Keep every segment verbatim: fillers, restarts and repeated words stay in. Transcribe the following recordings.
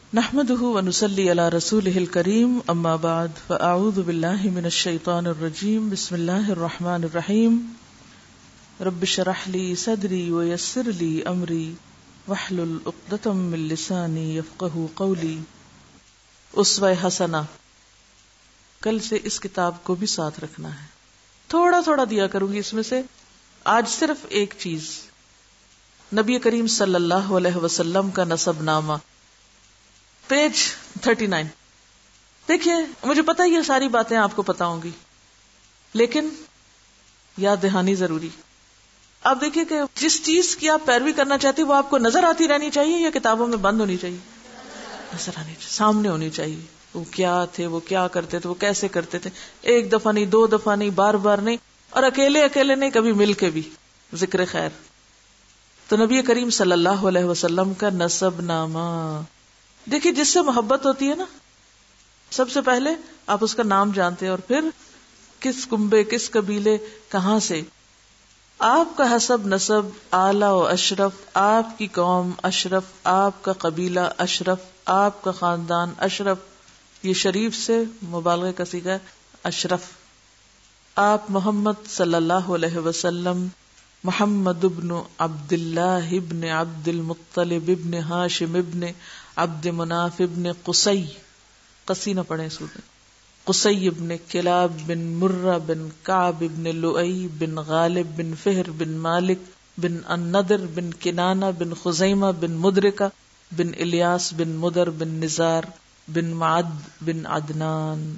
نحمده ونصلي على رسوله الكريم اما بعد فاعوذ بالله من الشيطان الرجيم بسم الله الرحمن الرحيم رب اشرح لي صدري ويسر لي امري واحلل عقدة من لساني يفقهوا قولي. اسوہ حسنہ، کل سے اس کتاب کو بھی ساتھ رکھنا ہے. تھوڑا تھوڑا دیا کروں گی اس میں سے. آج صرف ایک چیز، نبی کریم صلی اللہ علیہ وسلم کا نسب نامہ، پیج تھرٹی نائن. دیکھیے مجھے پتا یہ ساری باتیں آپ کو پتا ہوں گی، لیکن یاد دہانی ضروری. آپ دیکھیے کہ جس چیز کی آپ پیروی کرنا چاہتے وہ آپ کو نظر آتی رہنی چاہیے یا کتابوں میں بند ہونی چاہیے؟ نظر آنی چاہیے، سامنے ہونی چاہیے. وہ کیا تھے، وہ کیا کرتے تھے، وہ کیسے کرتے تھے. ایک دفعہ نہیں، دو دفعہ نہیں، بار بار نہیں، اور اکیلے اکیلے نہیں، کبھی مل کے بھی ذکر خیر. تو نبی کریم صلی اللہ علیہ وسلم کا نسب نامہ دیکھیے، جس سے محبت ہوتی ہے نا، سب سے پہلے آپ اس کا نام جانتے ہیں، اور پھر کس کنبے، کس قبیلے، کہاں سے. آپ کا حسب نسب اعلیٰ و اشرف، آپ کی قوم اشرف، آپ کا قبیلہ اشرف، آپ کا خاندان اشرف. یہ شریف سے مبالغہ کا صیغہ ہے، اشرف. آپ محمد صلی اللہ علیہ وسلم محمد ابن عبد اللہ ابن عبد المطلب ابن ہاشم ابن عبد مناف ابن قصی، قصی نہ پڑھیں سورہ، قصی ابن کلاب بن مرہ بن کعب بن لؤی بن غالب بن فہر بن مالک بن النضر بن کنانہ بن خزیمہ بن مدرکہ بن الیاس بن مدر بن نزار بن معد بن عدنان.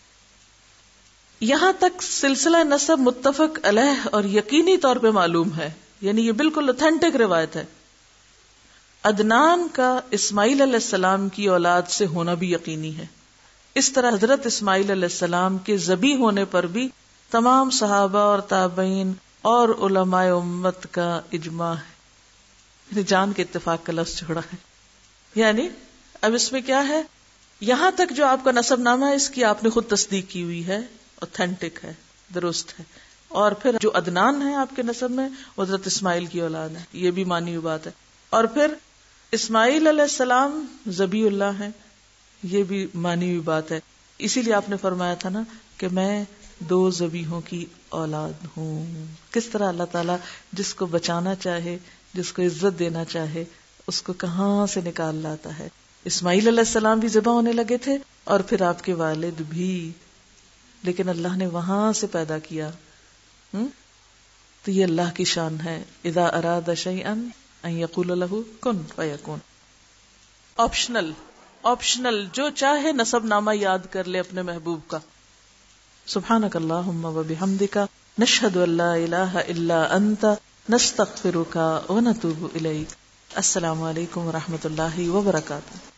یہاں تک سلسلہ نسب متفق علیہ اور یقینی طور پہ معلوم ہے، یعنی یہ بالکل اتھینٹک روایت ہے. عدنان کا اسماعیل علیہ السلام کی اولاد سے ہونا بھی یقینی ہے. اس طرح حضرت اسماعیل علیہ السلام کے ذبح ہونے پر بھی تمام صحابہ اور تابعین اور علماء امت کا اجماع ہے. یعنی جان کے اتفاق کا لفظ چھوڑا ہے. یعنی اب اس میں کیا ہے، یہاں تک جو آپ کا نسب نامہ ہے اس کی آپ نے خود تصدیق کی ہوئی ہے، اوتھینٹک ہے، درست ہے. اور پھر جو عدنان ہے آپ کے نسب میں وہ حضرت اسماعیل کی اولاد ہے، یہ بھی مانی ہوئی بات ہے. اور پھر اسماعیل علیہ السلام ذبیح اللہ ہیں، یہ بھی مانی ہوئی بات ہے. اسی لیے آپ نے فرمایا تھا نا کہ میں دو ذبیحوں کی اولاد ہوں. کس طرح اللہ تعالیٰ جس کو بچانا چاہے، جس کو عزت دینا چاہے، اس کو کہاں سے نکال لاتا ہے. اسماعیل علیہ السلام بھی ذبح ہونے لگے تھے اور پھر آپ کے والد بھی، لیکن اللہ نے وہاں سے پیدا کیا. تو یہ اللہ کی شان ہے، اذا اراد شیئا ان یقول له کن فیکون. آپشنل آپشنل جو چاہے نسب نامہ یاد کر لے اپنے محبوب کا. سبحانک اللہم وبحمدک نشہد ان لا الہ الا انت نستغفرک ونتوب الیک. السلام علیکم ورحمۃ اللہ وبرکاتہ.